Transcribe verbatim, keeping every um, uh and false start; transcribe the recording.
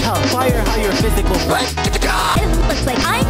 Hellfire, how your physical. It looks like I